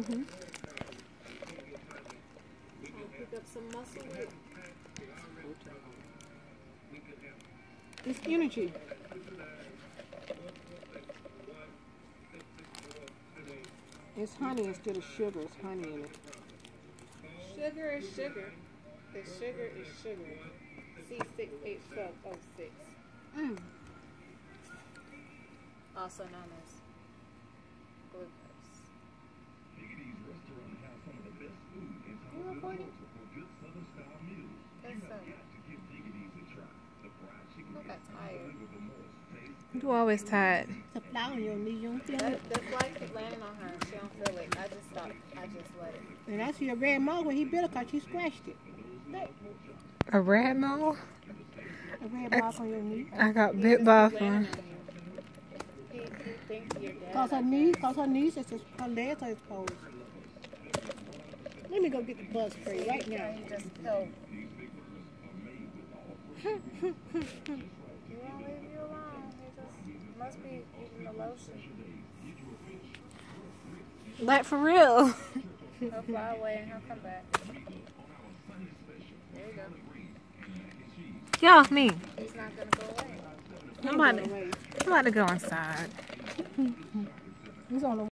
Mm-hmm. Pick up some muscle with. It's energy. It's honey instead of sugar. It's honey in it. Sugar is sugar. The sugar is sugar. C6H12O6. Also known as glucose. You recording? That's so. I got tired. You always tired. The fly on your knee, you don't feel it? The fly kept landing on her. She don't feel it. I just stopped. I just let it. And I see a red mole when he bit her because she scratched it. A rat mole? A red mark on your knee. I got bit by one. He thinks you're dead. Cause her knees is just, her legs are exposed. Let me go get the bug spray right now. He just killed. He won't leave you alone. He just must be eating the lotion. Like for real. He'll fly away and he'll come back. There you go. Get off me. He's not gonna go away. I'm about to go inside. He's on the